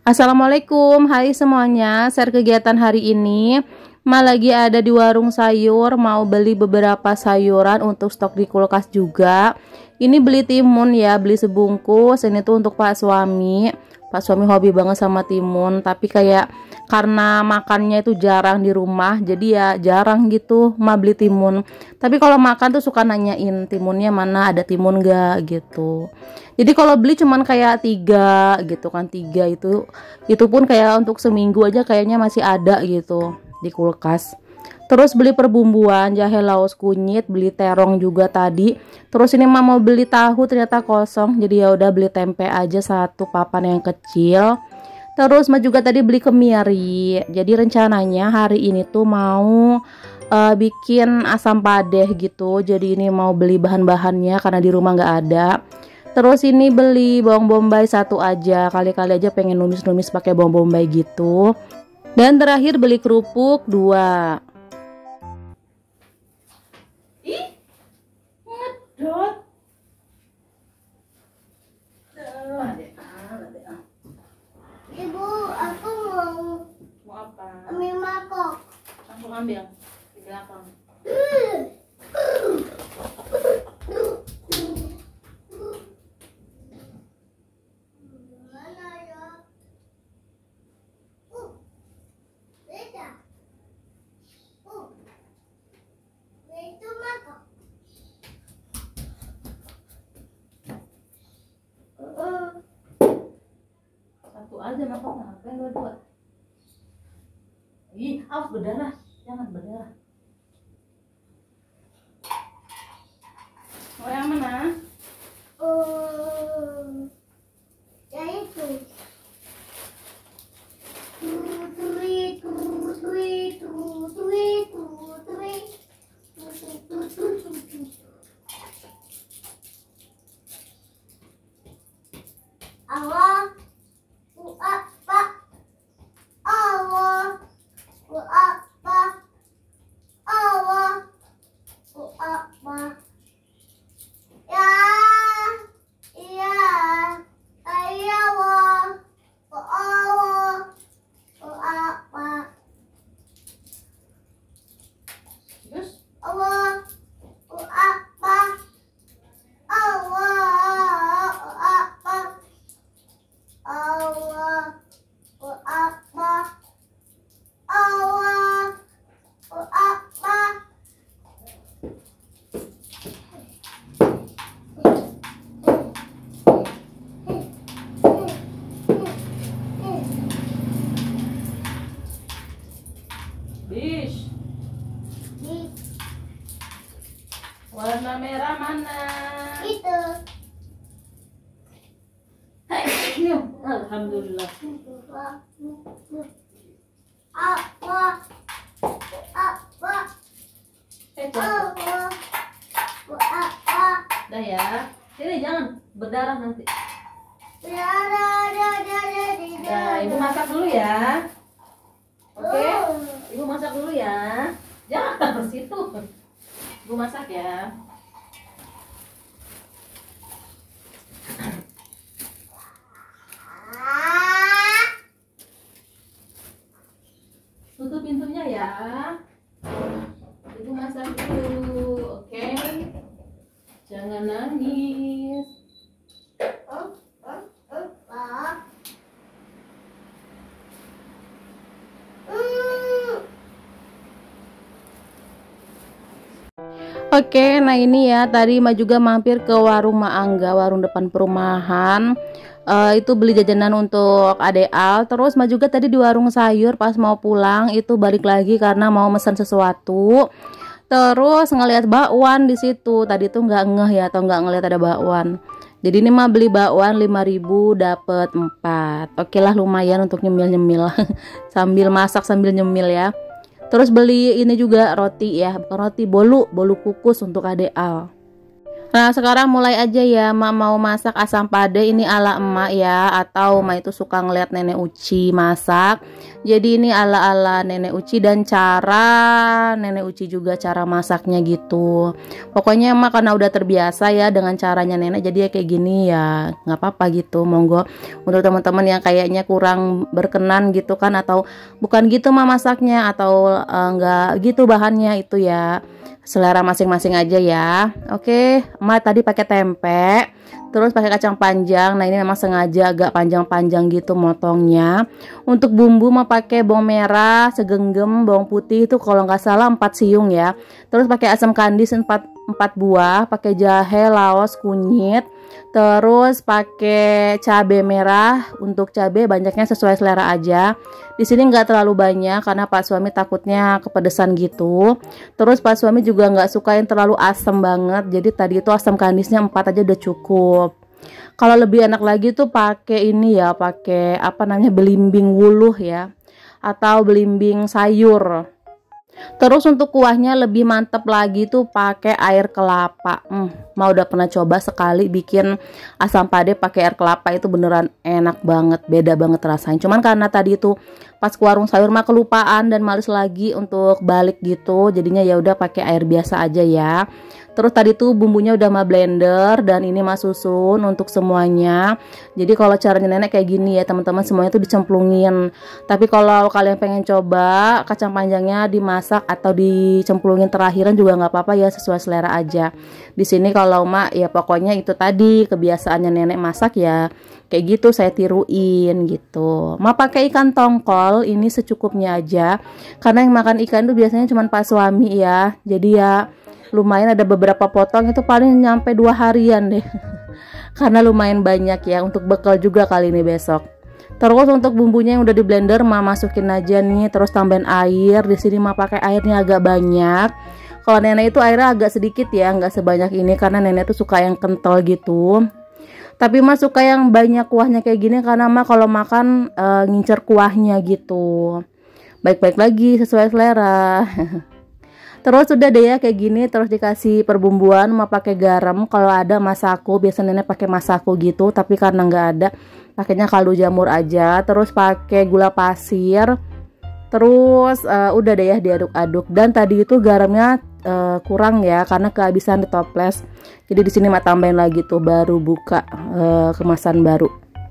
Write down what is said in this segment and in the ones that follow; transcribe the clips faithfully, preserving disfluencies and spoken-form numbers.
Assalamualaikum, hai semuanya. Share kegiatan hari ini. Ma lagi ada di warung sayur, mau beli beberapa sayuran untuk stok di kulkas juga. Ini beli timun ya, beli sebungkus. Ini tuh untuk Pak suami. Pak suami hobi banget sama timun, tapi kayak karena makannya itu jarang di rumah, jadi ya jarang gitu Ma beli timun. Tapi kalau makan tuh suka nanyain timunnya mana, ada timun gak gitu. Jadi kalau beli cuman kayak tiga gitu kan, tiga itu itu pun kayak untuk seminggu aja kayaknya masih ada gitu di kulkas. Terus beli perbumbuan, jahe, laos, kunyit, beli terong juga tadi. Terus ini mah mau beli tahu ternyata kosong, jadi ya udah beli tempe aja satu papan yang kecil. Terus mah juga tadi beli kemiri. Jadi rencananya hari ini tuh mau uh, bikin asam padeh gitu. Jadi ini mau beli bahan-bahannya karena di rumah nggak ada. Terus ini beli bawang bombay satu aja, kali-kali aja pengen numis-numis pakai bawang bombay gitu. Dan terakhir beli kerupuk dua. Ih, ngedot. Ibu, aku mau Mau apa? ambil mangkok. Aku ambil di belakang. Mana ya? Uh, beda. Uh, itu mangkok. Uh, Satu aja mangkok, ngapain dua-dua? Ih, awas berdarah, jangan berdarah. Mau yang mana? uh, ya itu. Turi, turi, turi, turi, turi, turi. Allah, apa? Allah, apa? Allah, apa? Ya, iya, iya, Allah, Allah, apa? Terus? Allah, apa? Allah, apa? Allah, apa? Allah, apa? Dish. Warna merah mana? Itu. Ini, alhamdulillah. Apa? Apa? Eh, jatuh. Allah, apa? Dah ya. Sini jangan berdarah nanti. Ya, ya, ya, ya, ya, ya. Nah, ibu masak dulu ya. Oke, ibu masak dulu ya. Jangan ke situ. Ibu masak ya. Ah. Tutup pintunya ya. Ibu masak dulu, oke? Jangan nangis. Oh, oh, oh, oh. Hmm. Oke, nah ini ya tadi Ma juga mampir ke warung Ma Angga, warung depan perumahan. Uh, itu beli jajanan untuk Ade Al. Terus Ma juga tadi di warung sayur pas mau pulang itu balik lagi karena mau pesan sesuatu. Terus ngelihat bakwan di situ. Tadi tuh nggak ngeh ya atau nggak ngelihat ada bakwan. Jadi ini mah beli bakwan lima ribu dapat empat. Oke lah lumayan untuk nyemil-nyemil sambil masak sambil nyemil ya. Terus beli ini juga roti ya, bukan roti, bolu, bolu kukus untuk Ade Al. Nah, sekarang mulai aja ya, Mak mau masak asam pade ini ala emak ya, atau Mak itu suka ngeliat nenek Uci masak. Jadi ini ala-ala nenek Uci dan cara nenek Uci juga cara masaknya gitu. Pokoknya Mak karena udah terbiasa ya dengan caranya nenek, jadi ya kayak gini ya, nggak apa-apa gitu. Monggo untuk teman-teman yang kayaknya kurang berkenan gitu kan, atau bukan gitu Mak masaknya, atau uh, nggak gitu bahannya, itu ya selera masing-masing aja ya. Oke, emak tadi pakai tempe, terus pakai kacang panjang. Nah, ini memang sengaja agak panjang-panjang gitu motongnya. Untuk bumbu mau pakai bawang merah segenggam, bawang putih itu kalau nggak salah empat siung ya. Terus pakai asam kandis empat empat buah, pakai jahe, laos, kunyit. Terus pakai cabai merah. Untuk cabai banyaknya sesuai selera aja. Di sini nggak terlalu banyak karena Pak suami takutnya kepedesan gitu. Terus Pak suami juga nggak suka yang terlalu asam banget. Jadi tadi itu asam kandisnya empat aja udah cukup. Kalau lebih enak lagi tuh pakai ini ya, pakai apa namanya, belimbing wuluh ya, atau belimbing sayur. Terus untuk kuahnya lebih mantep lagi tuh pakai air kelapa. Hmm, mau udah pernah coba sekali bikin asam pade pakai air kelapa, itu beneran enak banget, beda banget rasanya. Cuman karena tadi itu pas ke warung sayur mah kelupaan dan males lagi untuk balik gitu, jadinya ya udah pakai air biasa aja ya. Terus tadi tuh bumbunya udah mah blender dan ini mah susun untuk semuanya. Jadi kalau caranya nenek kayak gini ya teman-teman, semuanya tuh dicemplungin. Tapi kalau kalian pengen coba kacang panjangnya dimasak atau dicemplungin terakhiran juga nggak apa-apa ya, sesuai selera aja. Di sini kalau mak ya pokoknya itu tadi kebiasaannya nenek masak ya kayak gitu, saya tiruin gitu. Mak pakai ikan tongkol ini secukupnya aja, karena yang makan ikan tuh biasanya cuma Pak suami ya. Jadi ya lumayan ada beberapa potong, itu paling nyampe dua harian deh. Karena lumayan banyak ya, untuk bekal juga kali ini besok. Terus untuk bumbunya yang udah di blender mama masukin aja nih, terus tambahin air. Di sini mama pakai airnya agak banyak. Kalau nenek itu airnya agak sedikit ya, nggak sebanyak ini karena nenek tuh suka yang kental gitu. Tapi mah suka yang banyak kuahnya kayak gini karena mah kalau makan e, ngincer kuahnya gitu. Baik-baik lagi sesuai selera. Terus udah deh ya kayak gini, terus dikasih perbumbuan, mau pakai garam kalau ada masako, biasa nenek pakai masako gitu, tapi karena nggak ada pakainya kaldu jamur aja. Terus pakai gula pasir, terus uh, udah deh ya diaduk-aduk. Dan tadi itu garamnya uh, kurang ya karena kehabisan di toples, jadi di sini mak tambahin lagi tuh baru buka uh, kemasan baru.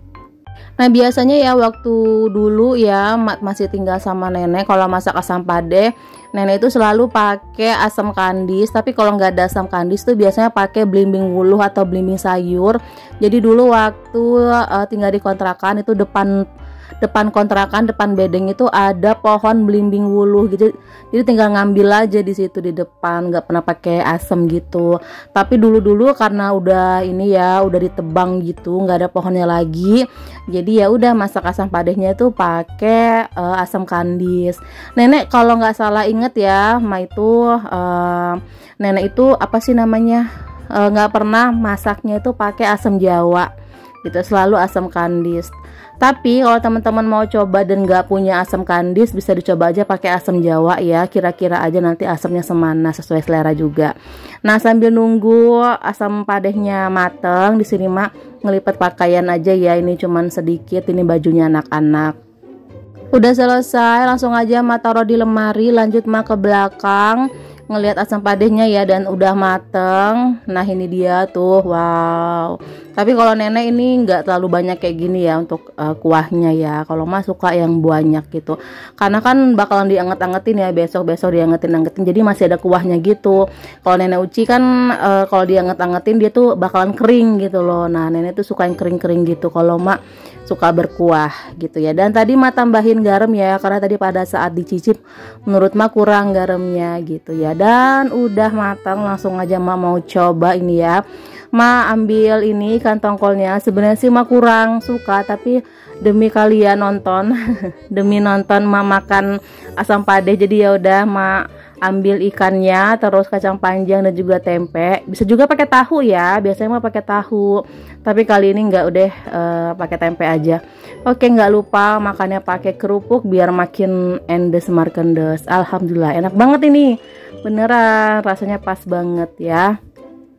Nah biasanya ya waktu dulu ya mak masih tinggal sama nenek, kalau masak asam pade nenek itu selalu pakai asam kandis. Tapi kalau nggak ada asam kandis tuh biasanya pakai belimbing wuluh atau belimbing sayur. Jadi dulu waktu uh, tinggal di kontrakan itu depan depan kontrakan, depan bedeng itu ada pohon belimbing wuluh gitu. Jadi tinggal ngambil aja di situ di depan, nggak pernah pakai asam gitu. Tapi dulu-dulu karena udah ini ya, udah ditebang gitu, nggak ada pohonnya lagi. Jadi ya udah masak asam padehnya itu pakai uh, asam kandis. Nenek kalau nggak salah inget ya, ma itu uh, nenek itu apa sih namanya, nggak uh, pernah masaknya itu pakai asam Jawa gitu, selalu asam kandis. Tapi kalau teman-teman mau coba dan nggak punya asam kandis, bisa dicoba aja pakai asam Jawa ya, kira-kira aja nanti asamnya semana sesuai selera juga. Nah sambil nunggu asam padehnya mateng, di sini mak ngelipat pakaian aja ya, ini cuman sedikit, ini bajunya anak-anak. Udah selesai, langsung aja mak taruh di lemari, lanjut mak ke belakang ngelihat asam padehnya ya, dan udah mateng. Nah ini dia tuh, wow. Tapi kalau nenek ini nggak terlalu banyak kayak gini ya untuk uh, kuahnya ya. Kalau mas suka yang banyak gitu, karena kan bakalan dianget-angetin ya, besok-besok diangetin-angetin, jadi masih ada kuahnya gitu. Kalau nenek Uci kan uh, kalau dianget-angetin dia tuh bakalan kering gitu loh. Nah nenek tuh suka yang kering-kering gitu, kalau mak suka berkuah gitu ya. Dan tadi mak tambahin garam ya, karena tadi pada saat dicicip menurut mak kurang garamnya gitu ya. Dan udah matang, langsung aja mak mau coba ini ya. Ma ambil ini ikan tongkolnya, sebenarnya sih ma kurang suka, tapi demi kalian nonton demi nonton ma makan asam padeh, jadi ya udah ma ambil ikannya, terus kacang panjang dan juga tempe. Bisa juga pakai tahu ya, biasanya mah pakai tahu, tapi kali ini nggak, udah uh, pakai tempe aja. Oke, nggak lupa makannya pakai kerupuk biar makin endes markendes. Alhamdulillah enak banget ini, beneran rasanya pas banget ya.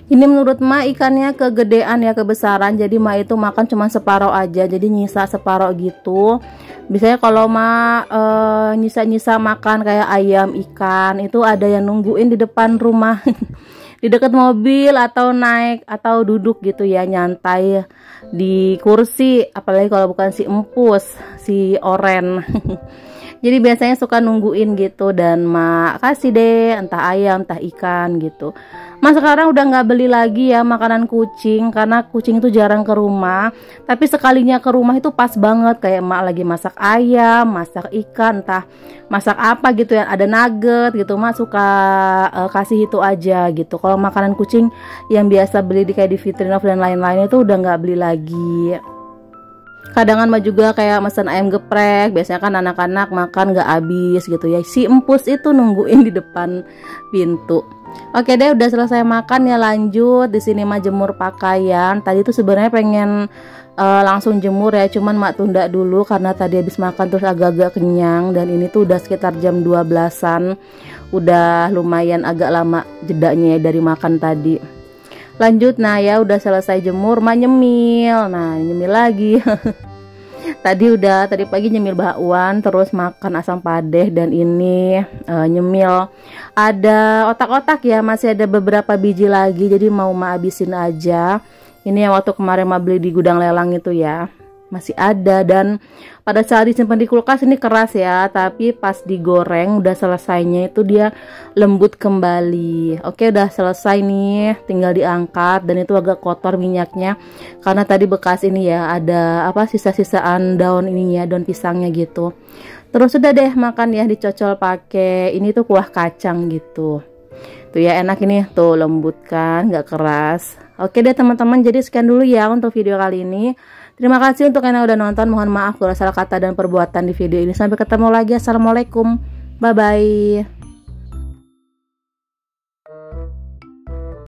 Ini menurut Ma ikannya kegedean ya, kebesaran, jadi Ma itu makan cuma separuh aja, jadi nyisa separuh gitu. Biasanya kalau Ma nyisa-nyisa makan kayak ayam, ikan, itu ada yang nungguin di depan rumah di dekat mobil, atau naik atau duduk gitu ya, nyantai di kursi, apalagi kalau bukan si empus, si oren. Jadi biasanya suka nungguin gitu, dan Ma kasih deh entah ayam entah ikan gitu. Ma sekarang udah nggak beli lagi ya makanan kucing, karena kucing itu jarang ke rumah. Tapi sekalinya ke rumah itu pas banget, kayak Ma lagi masak ayam, masak ikan, entah masak apa gitu ya, ada nugget gitu, Ma suka uh, kasih itu aja gitu. Kalau makanan kucing yang biasa beli di kayak di Vitrinov dan lain-lain itu udah nggak beli lagi. Kadangan mah juga kayak mesen ayam geprek, biasanya kan anak-anak makan gak habis gitu ya, si empus itu nungguin di depan pintu. Oke deh, udah selesai makan ya, lanjut di sini mah jemur pakaian. Tadi tuh sebenarnya pengen uh, langsung jemur ya, cuman mak tunda dulu karena tadi habis makan terus agak-agak kenyang, dan ini tuh udah sekitar jam dua belasan, udah lumayan agak lama jedanya ya dari makan tadi. Lanjut, nah ya udah selesai jemur, mak nyemil. Nah nyemil lagi. Tadi udah tadi pagi nyemil bakwan, terus makan asam padeh, dan ini uh, nyemil ada otak-otak ya, masih ada beberapa biji lagi, jadi mau mak habisin aja. Ini yang waktu kemarin mak beli di gudang lelang itu ya, masih ada. Dan pada saat disimpan di kulkas ini keras ya, tapi pas digoreng udah selesainya itu dia lembut kembali. Oke, udah selesai nih, tinggal diangkat, dan itu agak kotor minyaknya karena tadi bekas ini ya, ada apa sisa-sisaan daun ininya, daun pisangnya gitu. Terus udah deh makan ya, dicocol pakai ini tuh kuah kacang gitu. Tuh ya, enak ini tuh, lembut kan, nggak keras. Oke deh teman-teman, jadi sekian dulu ya untuk video kali ini. Terima kasih untuk yang udah nonton. Mohon maaf kalau salah kata dan perbuatan di video ini. Sampai ketemu lagi. Assalamualaikum. Bye bye.